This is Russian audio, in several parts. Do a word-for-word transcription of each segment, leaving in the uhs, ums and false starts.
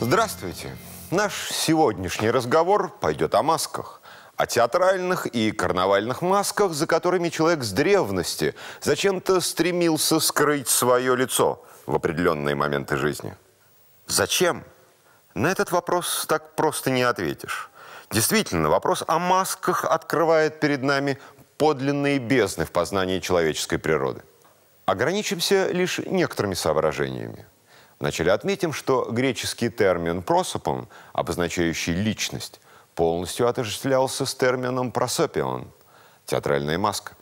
Здравствуйте. Наш сегодняшний разговор пойдет о масках. О театральных и карнавальных масках, за которыми человек с древности зачем-то стремился скрыть свое лицо в определенные моменты жизни. Зачем? На этот вопрос так просто не ответишь. Действительно, вопрос о масках открывает перед нами подлинные бездны в познании человеческой природы. Ограничимся лишь некоторыми соображениями. Вначале отметим, что греческий термин «просопон», обозначающий личность, полностью отождествлялся с термином «просопион» – театральная маска.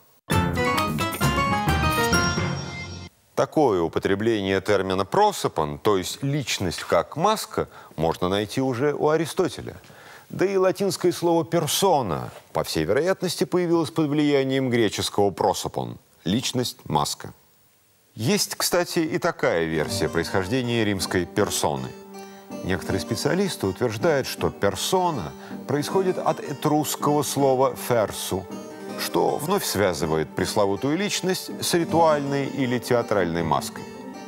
Такое употребление термина «просопон», то есть личность как маска, можно найти уже у Аристотеля. Да и латинское слово «персона», по всей вероятности, появилось под влиянием греческого «просопон» – личность, маска. Есть, кстати, и такая версия происхождения римской «персоны». Некоторые специалисты утверждают, что «персона» происходит от этрусского слова «ферсу», что вновь связывает пресловутую личность с ритуальной или театральной маской.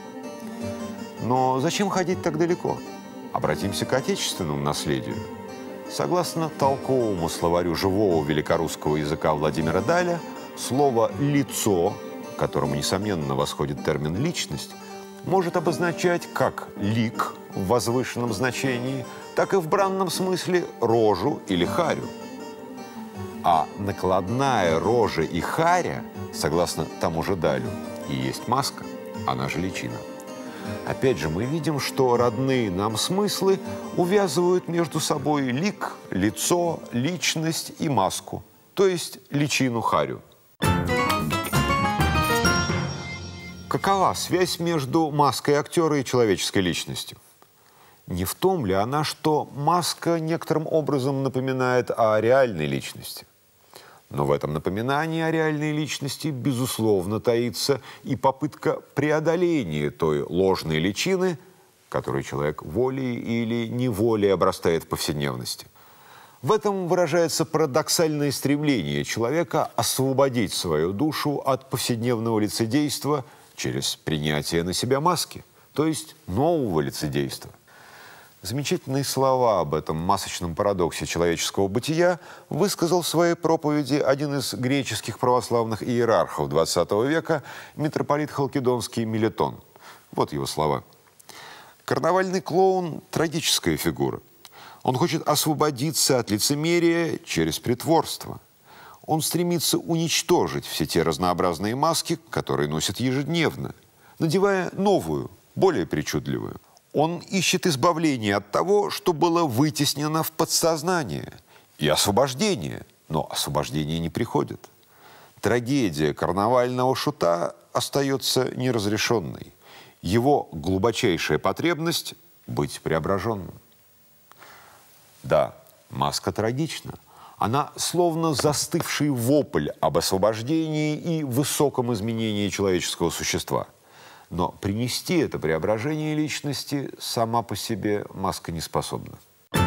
Но зачем ходить так далеко? Обратимся к отечественному наследию. Согласно толковому словарю живого великорусского языка Владимира Даля, слово «лицо», к которому, несомненно, восходит термин «личность», может обозначать как лик в возвышенном значении, так и в бранном смысле рожу или харю. А накладная рожа и харя, согласно тому же Далю, и есть маска, она же личина. Опять же, мы видим, что родные нам смыслы увязывают между собой лик, лицо, личность и маску, то есть личину харю. Какова связь между маской актера и человеческой личностью? Не в том ли она, что маска некоторым образом напоминает о реальной личности? Но в этом напоминании о реальной личности, безусловно, таится и попытка преодоления той ложной личины, которой человек волей или неволей обрастает в повседневности. В этом выражается парадоксальное стремление человека освободить свою душу от повседневного лицедейства через принятие на себя маски, то есть нового лицедейства. Замечательные слова об этом масочном парадоксе человеческого бытия высказал в своей проповеди один из греческих православных иерархов двадцатого века, митрополит Халкидонский Мелитон. Вот его слова. «Карнавальный клоун – трагическая фигура. Он хочет освободиться от лицемерия через притворство. Он стремится уничтожить все те разнообразные маски, которые носит ежедневно, надевая новую, более причудливую. Он ищет избавления от того, что было вытеснено в подсознание, и освобождение, но освобождение не приходит. Трагедия карнавального шута остается неразрешенной. Его глубочайшая потребность – быть преображенным». Да, маска трагична. Она словно застывший вопль об освобождении и высоком изменении человеческого существа. Но принести это преображение личности сама по себе маска не способна.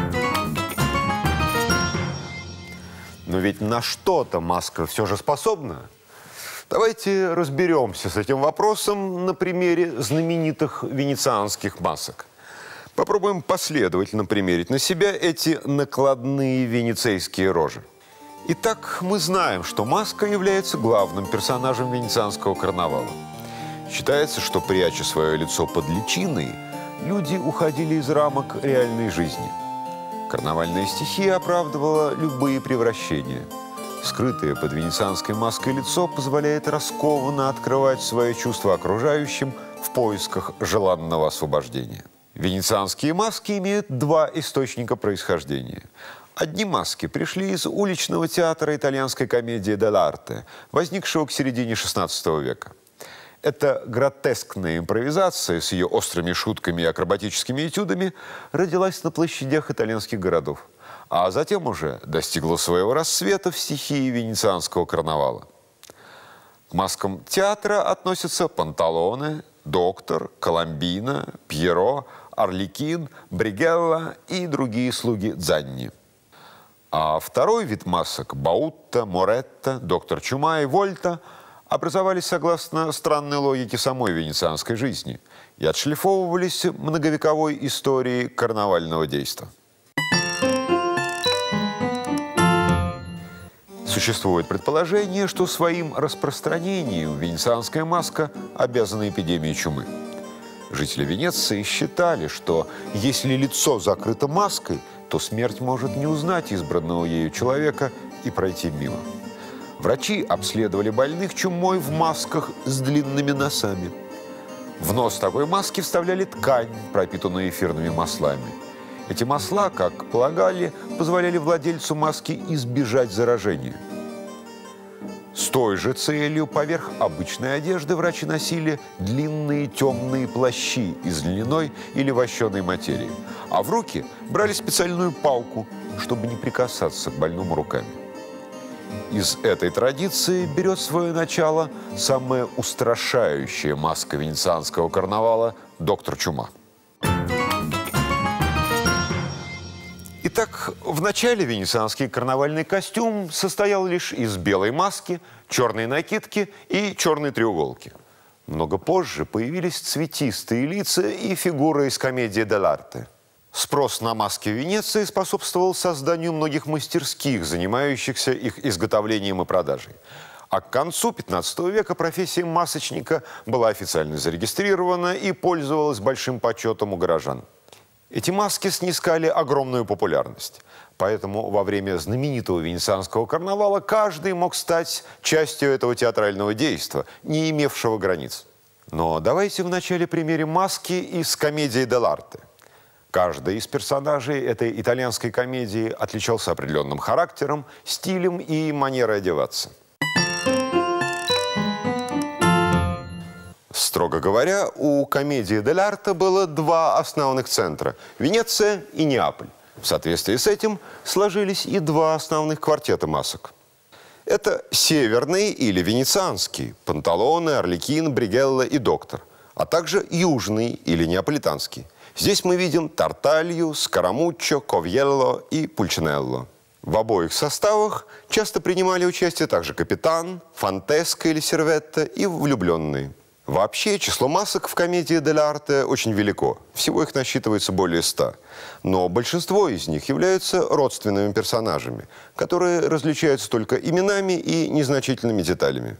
Но ведь на что-то маска все же способна. Давайте разберемся с этим вопросом на примере знаменитых венецианских масок. Попробуем последовательно примерить на себя эти накладные венецейские рожи. Итак, мы знаем, что маска является главным персонажем венецианского карнавала. Считается, что, пряча свое лицо под личиной, люди уходили из рамок реальной жизни. Карнавальная стихия оправдывала любые превращения. Скрытое под венецианской маской лицо позволяет раскованно открывать свои чувства окружающим в поисках желанного освобождения. Венецианские маски имеют два источника происхождения. Одни маски пришли из уличного театра итальянской комедии дель-арте, возникшего к середине шестнадцатого века. Эта гротескная импровизация с ее острыми шутками и акробатическими этюдами родилась на площадях итальянских городов, а затем уже достигла своего расцвета в стихии венецианского карнавала. К маскам театра относятся Панталоне, Доктор, Коломбина, Пьеро, Орликин, Бригелла и другие слуги Дзанни. А второй вид масок – Баутта, Моретта, Доктор Чума и Вольта – образовались согласно странной логике самой венецианской жизни и отшлифовывались многовековой историей карнавального действа. Существует предположение, что своим распространением венецианская маска обязана эпидемии чумы. Жители Венеции считали, что если лицо закрыто маской, то смерть может не узнать избранного ею человека и пройти мимо. Врачи обследовали больных чумой в масках с длинными носами. В нос такой маски вставляли ткань, пропитанную эфирными маслами. Эти масла, как полагали, позволяли владельцу маски избежать заражения. С той же целью поверх обычной одежды врачи носили длинные темные плащи из льняной или вощеной материи, а в руки брали специальную палку, чтобы не прикасаться к больному руками. Из этой традиции берет свое начало самая устрашающая маска венецианского карнавала – доктор Чума. Итак, в начале венецианский карнавальный костюм состоял лишь из белой маски, черной накидки и черной треуголки. Много позже появились цветистые лица и фигуры из комедии дель-арте. Спрос на маски в Венеции способствовал созданию многих мастерских, занимающихся их изготовлением и продажей. А к концу пятнадцатого века профессия масочника была официально зарегистрирована и пользовалась большим почетом у горожан. Эти маски снискали огромную популярность. Поэтому во время знаменитого венецианского карнавала каждый мог стать частью этого театрального действа, не имевшего границ. Но давайте вначале примерим маски из комедии дель-арте. Каждый из персонажей этой итальянской комедии отличался определенным характером, стилем и манерой одеваться. Строго говоря, у комедии дель-арте было два основных центра – Венеция и Неаполь. В соответствии с этим сложились и два основных квартета масок. Это северный или венецианский – Панталоне, Арлекин, Бригелла и Доктор, а также южный или неаполитанский. Здесь мы видим Тарталью, Скарамуччо, Ковьелло и Пульчинелло. В обоих составах часто принимали участие также капитан, Фантеска или Серветта и влюбленные. Вообще, число масок в комедии дель-арте очень велико. Всего их насчитывается более ста. Но большинство из них являются родственными персонажами, которые различаются только именами и незначительными деталями.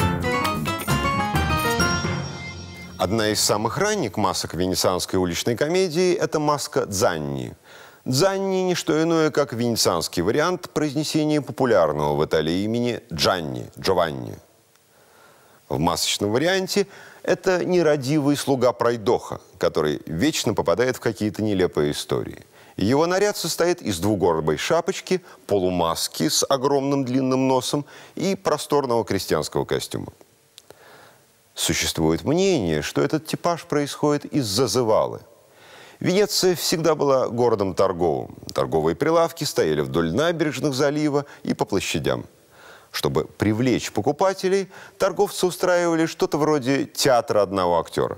Одна из самых ранних масок венецианской уличной комедии – это маска Дзанни. Дзанни – не что иное, как венецианский вариант произнесения популярного в Италии имени Джанни, Джованни. В масочном варианте это нерадивый слуга пройдоха, который вечно попадает в какие-то нелепые истории. Его наряд состоит из двугорбой шапочки, полумаски с огромным длинным носом и просторного крестьянского костюма. Существует мнение, что этот типаж происходит из зазывалы. Венеция всегда была городом торговым. Торговые прилавки стояли вдоль набережных залива и по площадям. Чтобы привлечь покупателей, торговцы устраивали что-то вроде театра одного актера.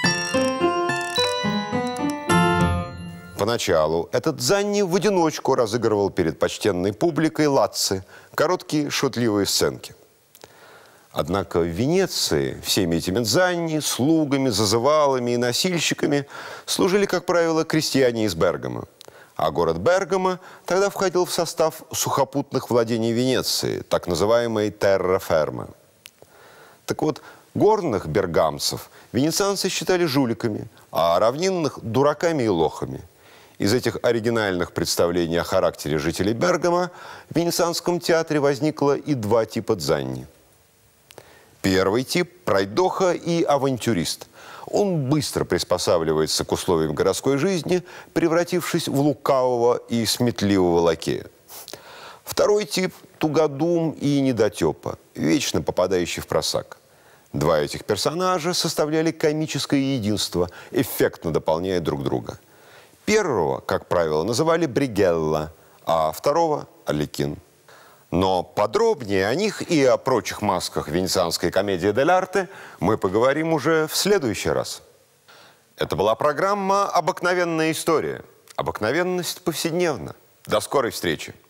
Поначалу этот Дзанни в одиночку разыгрывал перед почтенной публикой лацци, короткие шутливые сценки. Однако в Венеции всеми этими Дзанни, слугами, зазывалами и носильщиками служили, как правило, крестьяне из Бергамо. А город Бергамо тогда входил в состав сухопутных владений Венеции, так называемой терра-ферма. Так вот, горных бергамцев венецианцы считали жуликами, а равнинных – дураками и лохами. Из этих оригинальных представлений о характере жителей Бергамо в венецианском театре возникло и два типа Дзанни. Первый тип – пройдоха и авантюрист. Он быстро приспосабливается к условиям городской жизни, превратившись в лукавого и сметливого лакея. Второй тип – тугодум и недотепа, вечно попадающий в просак. Два этих персонажа составляли комическое единство, эффектно дополняя друг друга. Первого, как правило, называли Бригелла, а второго – Арлекин. Но подробнее о них и о прочих масках венецианской комедии дель-арте мы поговорим уже в следующий раз. Это была программа «Обыкновенная история». Обыкновенность повседневна. До скорой встречи!